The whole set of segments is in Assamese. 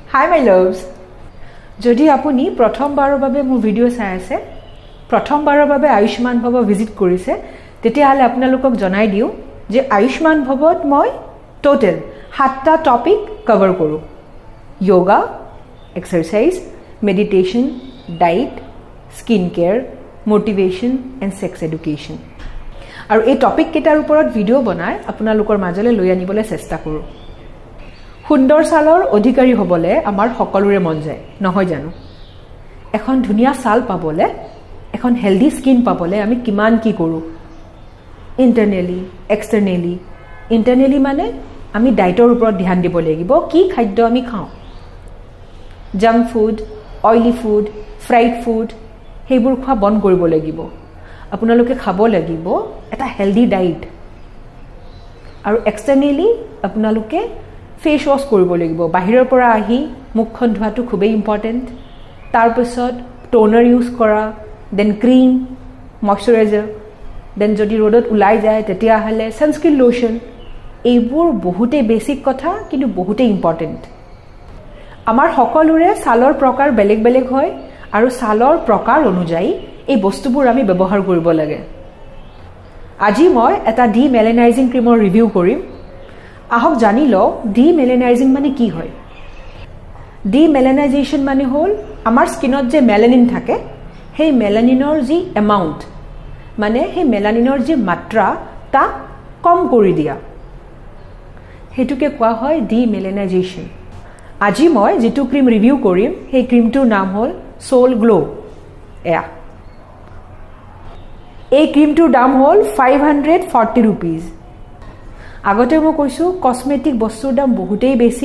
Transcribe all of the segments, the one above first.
Hi my loves. যদি আপুনি প্ৰথমবাৰৰ বাবে মোৰ ভিডিও চাই আছে, প্ৰথমবাৰৰ বাবে আয়ুষ্মান ভৱ ভিজিট কৰিছে, তেতিয়াহ'লে আপোনালোকক জনাই দিও যে আয়ুষ্মান ভৱত মই টোটাল 7টা টপিক কভাৰ কৰো। Yoga, exercise, meditation, diet, skin care, motivation and sex education. আৰু এই টপিক কেইটাৰ ওপৰত ভিডিও বনাই আপোনালোকৰ মাজলৈ লৈ আনিবলৈ চেষ্টা কৰো। সুন্দৰ ছালৰ অধিকাৰী হ'বলে আমাৰ সকলোৰে মন যায়, নহয় জানো? এখন ধুনীয়া ছাল পাবলে, এখন হেলদি স্কিন পাবলে আমি কিমান কি কৰো? ইন্টাৰনেলি, এক্সটাৰনেলি। ইন্টাৰনেলি মানে আমি ডায়েটৰ ওপৰত ধ্যান দিব লাগিব, কি খাদ্য আমি খাওঁ। Junk food, oily food, fried food সেইবোৰ খোৱা বন্ধ কৰিব লাগিব। আপোনালোকে খাব লাগিব এটা হেলদি ডায়েট। আৰু এক্সটাৰনেলি আপোনালোকে ফেস ওয়াশ কৰিব লাগিব। বাহিৰৰ পৰা আহি মুখখন ধোৱাটো খুবেই ইম্পৰ্টেণ্ট। তাৰপিছত টোনাৰ ইউজ কৰা, দেন ক্ৰীম, ময়শ্চাৰাইজাৰ, দেন যদি ৰ'দত ওলাই যায় তেতিয়াহ'লে ছানস্ক্ৰীন লোশন। এইবোৰ বহুতেই বেছিক কথা, কিন্তু বহুতেই ইম্পৰ্টেণ্ট। আমাৰ সকলোৰে ছালৰ প্ৰকাৰ বেলেগ বেলেগ হয়, আৰু ছালৰ প্ৰকাৰ অনুযায়ী এই বস্তুবোৰ আমি ব্যৱহাৰ কৰিব লাগে। আজি মই এটা ডি মেলেনাইজিং ক্ৰীমৰ ৰিভিউ কৰিম। আহক জানি লওঁ ডি মেলেনাইজিং মানে কি হয়। ডি মেলেনাইজেশ্যন মানে হ'ল আমাৰ স্কিনত যে মেলানিন থাকে, সেই মেলানিনৰ যি এমাউণ্ট, মানে সেই মেলানিনৰ যি মাত্ৰা তাক কম কৰি দিয়া, সেইটোকে কোৱা হয় ডি মেলেনাইজেশ্যন। আজি মই যিটো ক্ৰীম ৰিভিউ কৰিম সেই ক্ৰীমটোৰ নাম হ'ল সোল গ্লো। এয়া এই ক্ৰীমটোৰ দাম হ'ল 540 ৰুপিজ। আগতে মই কৈছোঁ কসমেটিক বস্তুৰ দাম বহুতেই বেছি।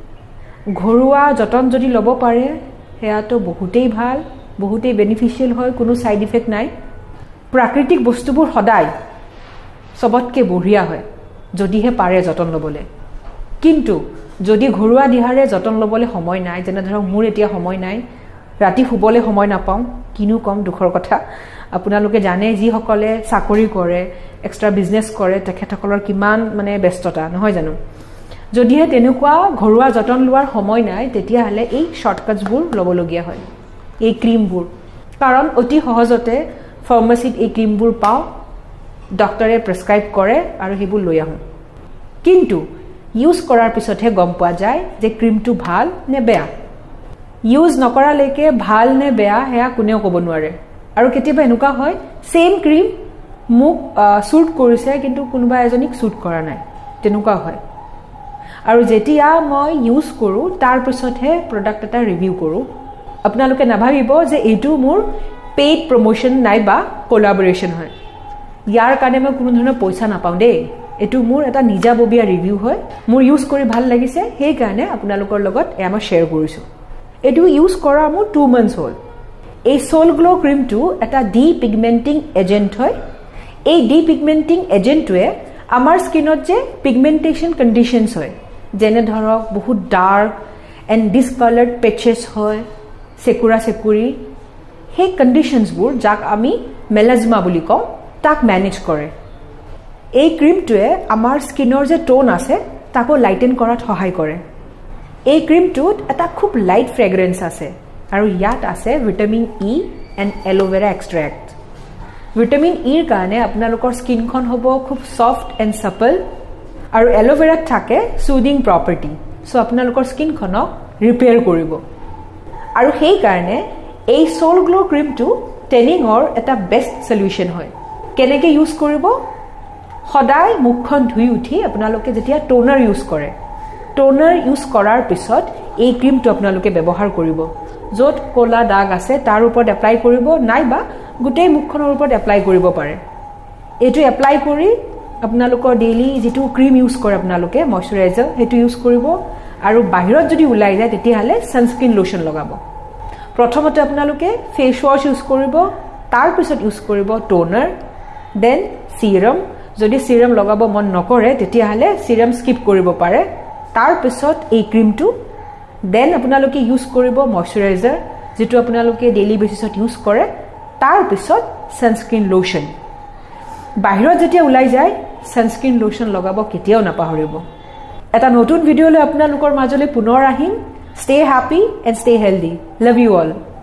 ঘৰুৱা যতন যদি ল'ব পাৰে সেয়াতো বহুতেই ভাল, বহুতেই বেনিফিচিয়েল হয়, কোনো ছাইড ইফেক্ট নাই। প্ৰাকৃতিক বস্তুবোৰ সদায় চবতকৈ বঢ়িয়া হয় যদিহে পাৰে যতন ল'বলৈ। কিন্তু যদি ঘৰুৱা দিহাৰে যতন ল'বলৈ সময় নাই, যেনে ধৰক মোৰ এতিয়া সময় নাই, ৰাতি শুবলৈ সময় নাপাওঁ, কিনো কম দুখৰ কথা। আপোনালোকে জানে যিসকলে চাকৰি কৰে, এক্সট্ৰা বিজনেছ কৰে, তেখেতসকলৰ কিমান মানে ব্যস্ততা, নহয় জানো? যদিহে তেনেকুৱা ঘৰুৱা যতন লোৱাৰ সময় নাই, তেতিয়াহ'লে এই শ্বৰ্টকাটছবোৰ ল'বলগীয়া হয়, এই ক্ৰীমবোৰ। কাৰণ অতি সহজতে ফাৰ্মাচীত এই ক্ৰীমবোৰ পাওঁ, ডক্টৰে প্ৰেছক্ৰাইব কৰে আৰু সেইবোৰ লৈ আহোঁ। কিন্তু ইউজ কৰাৰ পিছতহে গম পোৱা যায় যে ক্ৰীমটো ভাল নে বেয়া। ইউজ নকৰালৈকে ভাল নে বেয়া সেয়া কোনেও ক'ব নোৱাৰে। আৰু কেতিয়াবা এনেকুৱা হয় ছেইম ক্ৰীম মোক শ্বুট কৰিছে কিন্তু কোনোবা এজনীক শ্বুট কৰা নাই, তেনেকুৱা হয়। আৰু যেতিয়া মই ইউজ কৰোঁ তাৰপিছতহে প্ৰডাক্ট এটা ৰিভিউ কৰোঁ। আপোনালোকে নাভাবিব যে এইটো মোৰ পেইড প্ৰমোশ্যন নাইবা কোলাবৰেশ্যন হয়। ইয়াৰ কাৰণে মই কোনো ধৰণৰ পইচা নাপাওঁ দেই। এইটো মোৰ এটা নিজাববীয়া ৰিভিউ হয়। মোৰ ইউজ কৰি ভাল লাগিছে, সেইকাৰণে আপোনালোকৰ লগত এয়া মই শ্বেয়াৰ কৰিছোঁ। এইটো ইউজ কৰা মোৰ 2 মান্থছ হ'ল। এই সোল গ্লো ক্ৰীমটো এটা ডি পিগমেণ্টিং এজেণ্ট হয়। এই ডি পিগমেণ্টিং এজেণ্টটোৱে আমাৰ স্কিনত যে পিগমেণ্টেশ্যন কণ্ডিশ্যনছ হয়, যেনে ধৰক বহুত ডাৰ্ক এণ্ড ডিছকালাৰ্ড পেচেছ হয়, চেকুৰা চেকুৰি, সেই কণ্ডিশ্যনছবোৰ যাক আমি মেলাজমা বুলি কওঁ, তাক মেনেজ কৰে। এই ক্ৰীমটোৱে আমাৰ স্কিনৰ যে টোন আছে তাকো লাইটেন কৰাত সহায় কৰে। এই ক্ৰীমটোত এটা খুব লাইট ফ্ৰেগ্ৰেন্স আছে, আৰু ইয়াত আছে vitamin E and aloe vera extract. Vitamin ইৰ কাৰণে আপোনালোকৰ স্কিনখন হ'ব খুব ছফ্ট এণ্ড ছাপল, আৰু এল'ভেৰাত থাকে চুদিং প্ৰপাৰ্টি, চ' আপোনালোকৰ স্কিনখনক ৰিপেয়াৰ কৰিব। আৰু সেইকাৰণে এই সোল গ্লো ক্ৰীমটো টেনিঙৰ এটা বেষ্ট চলিউশ্যন হয়। কেনেকৈ ইউজ কৰিব? সদায় মুখখন ধুই উঠি আপোনালোকে যেতিয়া টোনাৰ ইউজ কৰে, টোনাৰ ইউজ কৰাৰ পিছত এই ক্ৰীমটো আপোনালোকে ব্যৱহাৰ কৰিব। য'ত ক'লা দাগ আছে তাৰ ওপৰত এপ্লাই কৰিব, নাইবা গোটেই মুখখনৰ ওপৰত এপ্লাই কৰিব পাৰে। এইটো এপ্লাই কৰি আপোনালোকৰ ডেইলি যিটো ক্ৰীম ইউজ কৰে আপোনালোকে, ময়শ্চাৰাইজাৰ, সেইটো ইউজ কৰিব। আৰু বাহিৰত যদি ওলাই যায় তেতিয়াহ'লে ছানস্ক্ৰীন লোশ্যন লগাব। প্ৰথমতে আপোনালোকে ফেচ ৱাছ ইউজ কৰিব, তাৰপিছত ইউজ কৰিব টোনাৰ, দেন চিৰাম। যদি চিৰাম লগাব মন নকৰে তেতিয়াহ'লে চিৰাম স্কিপ কৰিব পাৰে। তাৰপিছত এই ক্ৰীমটো, দেন আপোনালোকে ইউজ কৰিব ময়শ্চাৰাইজাৰ, যিটো আপোনালোকে ডেইলি বেচিছত ইউজ কৰে, তাৰপিছত ছানস্ক্ৰীন লোশ্যন। বাহিৰত যেতিয়া ওলাই যায় ছানস্ক্ৰীন লোশ্যন লগাব কেতিয়াও নাপাহৰিব। এটা নতুন ভিডিঅ'লৈ আপোনালোকৰ মাজলৈ পুনৰ আহিম। Stay happy and stay healthy. Love you all.